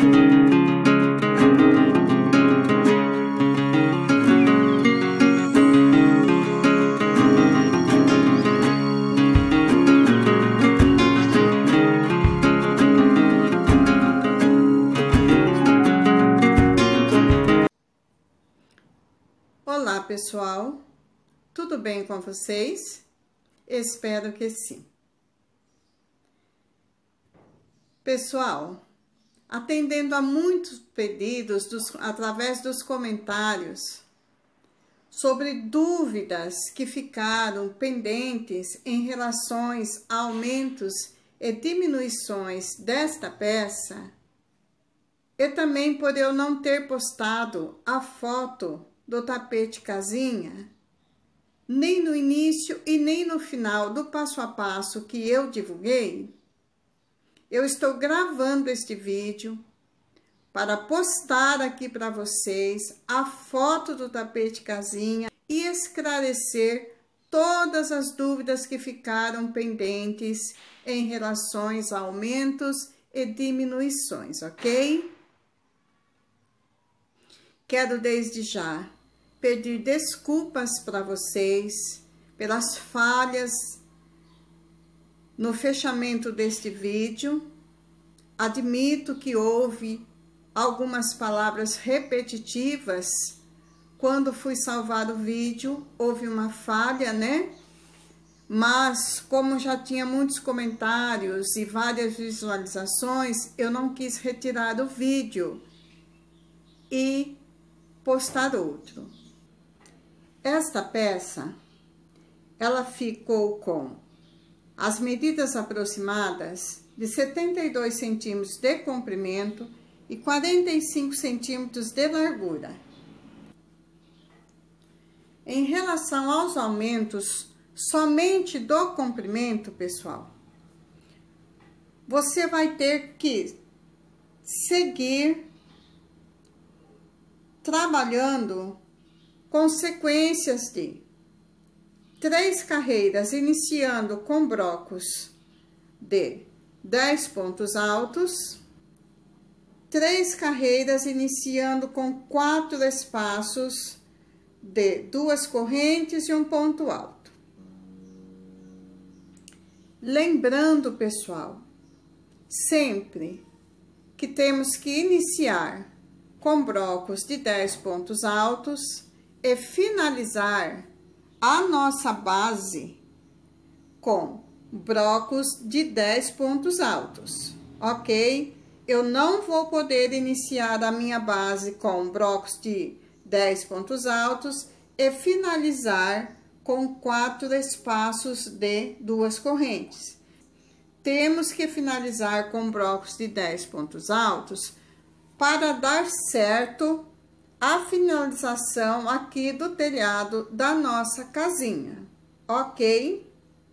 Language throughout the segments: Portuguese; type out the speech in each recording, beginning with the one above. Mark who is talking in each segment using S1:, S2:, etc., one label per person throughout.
S1: Olá, pessoal, tudo bem com vocês? Espero que sim. Pessoal, atendendo a muitos pedidos através dos comentários sobre dúvidas que ficaram pendentes em relação a aumentos e diminuições desta peça, e também por eu não ter postado a foto do tapete casinha, nem no início e nem no final do passo a passo que eu divulguei, eu estou gravando este vídeo para postar aqui para vocês a foto do tapete casinha e esclarecer todas as dúvidas que ficaram pendentes em relação a aumentos e diminuições, ok? Quero desde já pedir desculpas para vocês pelas falhas no fechamento deste vídeo. Admito que houve algumas palavras repetitivas. Quando fui salvar o vídeo, houve uma falha, né? Mas, como já tinha muitos comentários e várias visualizações, eu não quis retirar o vídeo e postar outro. Esta peça, ela ficou com as medidas aproximadas de 72 centímetros de comprimento e 45 centímetros de largura. Em relação aos aumentos, somente do comprimento, pessoal, você vai ter que seguir trabalhando com sequências de 3 carreiras, iniciando com brocos de 10 pontos altos, 3 carreiras iniciando com 4 espaços de 2 correntes e um ponto alto. Lembrando, pessoal, sempre que temos que iniciar com brocos de 10 pontos altos e finalizar a nossa base com brocos de 10 pontos altos, ok? Eu não vou poder iniciar a minha base com brocos de 10 pontos altos e finalizar com 4 espaços de 2 correntes. Temos que finalizar com brocos de 10 pontos altos para dar certo a finalização aqui do telhado da nossa casinha, ok?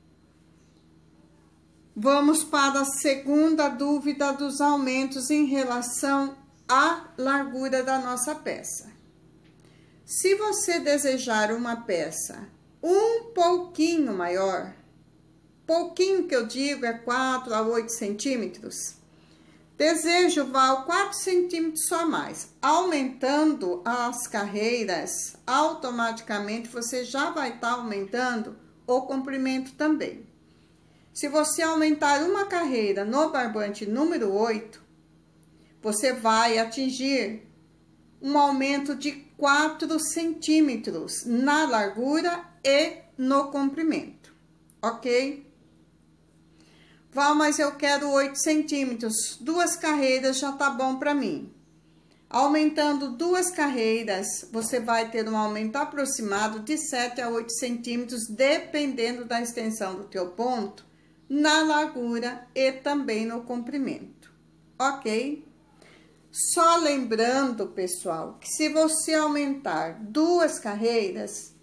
S1: Vamos para a segunda dúvida dos aumentos em relação à largura da nossa peça. Se você desejar uma peça um pouquinho maior, pouquinho que eu digo é 4 a 8 centímetros, desejo vá 4 centímetros só mais. Aumentando as carreiras, automaticamente você já vai estar aumentando o comprimento também. Se você aumentar uma carreira no barbante número 8, você vai atingir um aumento de 4 centímetros na largura e no comprimento, ok? Val, mas eu quero 8 centímetros, 2 carreiras já tá bom para mim. Aumentando 2 carreiras, você vai ter um aumento aproximado de 7 a 8 centímetros, dependendo da extensão do teu ponto, na largura e também no comprimento, ok? Só lembrando, pessoal, que se você aumentar 2 carreiras,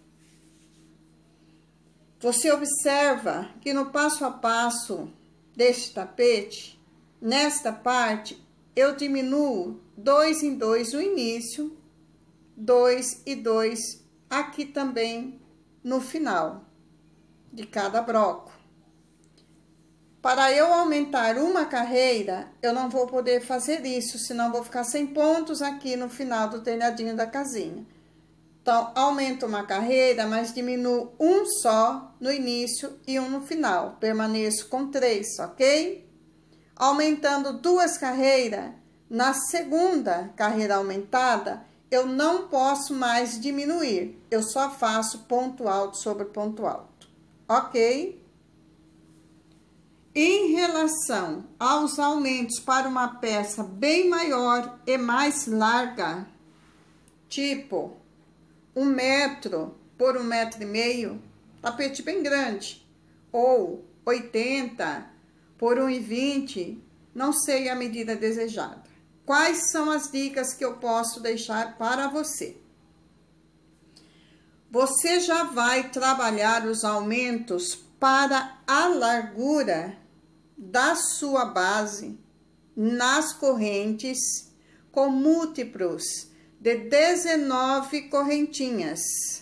S1: você observa que no passo a passo deste tapete, nesta parte, eu diminuo 2 em 2 no início, 2 e 2 aqui também no final de cada broco. Para eu aumentar uma carreira, eu não vou poder fazer isso, senão vou ficar sem pontos aqui no final do telhadinho da casinha. Então, aumento uma carreira, mas diminuo um só no início e um no final. Permaneço com 3, ok? Aumentando 2 carreiras, na segunda carreira aumentada, eu não posso mais diminuir. Eu só faço ponto alto sobre ponto alto, ok? Em relação aos aumentos para uma peça bem maior e mais larga, tipo 1 metro por 1,5 metro, tapete bem grande, ou 80 por 1,20, não sei a medida desejada. Quais são as dicas que eu posso deixar para você? Você já vai trabalhar os aumentos para a largura da sua base nas correntes com múltiplos de 19 correntinhas,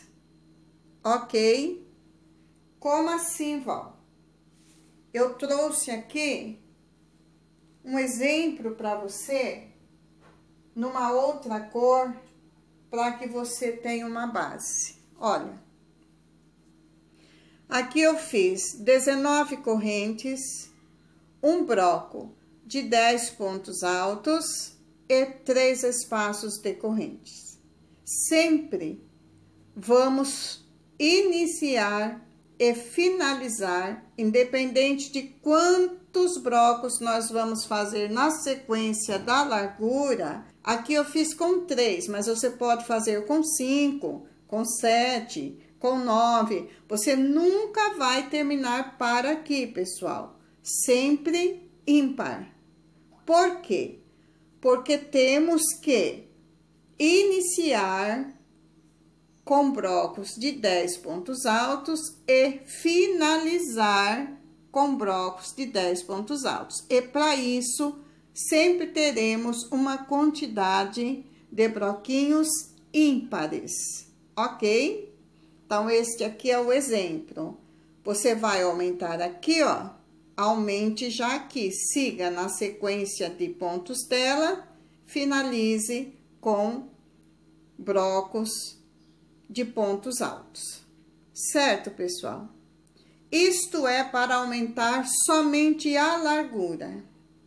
S1: ok? Como assim, Val? Eu trouxe aqui um exemplo para você numa outra cor para que você tenha uma base. Olha, aqui eu fiz 19 correntes, um broco de 10 pontos altos e 3 espaços de correntes. Sempre vamos iniciar e finalizar, independente de quantos brocos nós vamos fazer na sequência da largura. Aqui eu fiz com 3, mas você pode fazer com 5, com 7, com 9. Você nunca vai terminar para aqui, pessoal. Sempre ímpar. Por quê? Porque temos que iniciar com brocos de 10 pontos altos e finalizar com brocos de 10 pontos altos. E para isso, sempre teremos uma quantidade de broquinhos ímpares, ok? Então, este aqui é o exemplo. Você vai aumentar aqui, ó, aumente já aqui, siga na sequência de pontos dela, finalize com brocos de pontos altos, certo, pessoal? Isto é para aumentar somente a largura.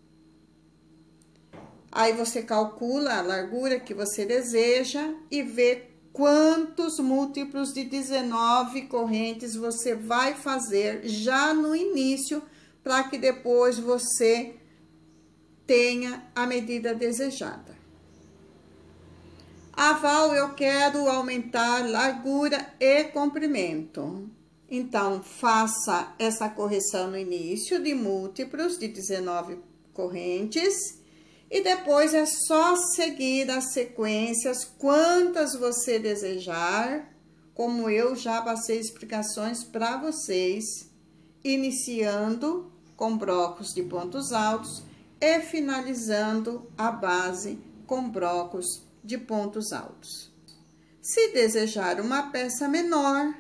S1: Aí você calcula a largura que você deseja e vê quantos múltiplos de 19 correntes você vai fazer já no início, para que depois você tenha a medida desejada. Val, eu quero aumentar largura e comprimento. Então, faça essa correção no início de múltiplos de 19 correntes. E depois é só seguir as sequências, quantas você desejar, como eu já passei explicações para vocês, iniciando com brocos de pontos altos e finalizando a base com brocos de pontos altos. Se desejar uma peça menor,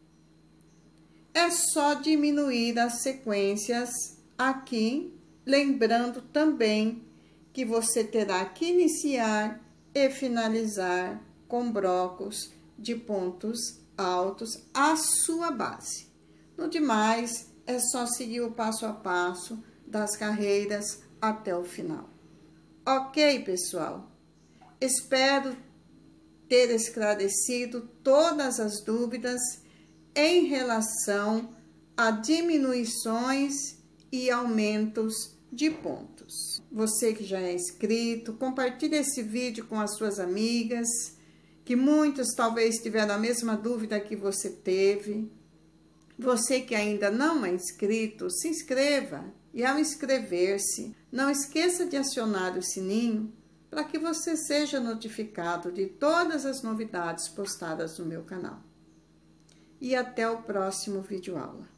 S1: é só diminuir as sequências aqui, lembrando também que você terá que iniciar e finalizar com brocos de pontos altos a sua base. No demais, é só seguir o passo a passo das carreiras até o final. Ok, pessoal? Espero ter esclarecido todas as dúvidas em relação a diminuições e aumentos de pontos. Você que já é inscrito, compartilhe esse vídeo com as suas amigas, que muitas talvez tiveram a mesma dúvida que você teve. Você que ainda não é inscrito, se inscreva e ao inscrever-se, não esqueça de acionar o sininho para que você seja notificado de todas as novidades postadas no meu canal. E até o próximo vídeo aula.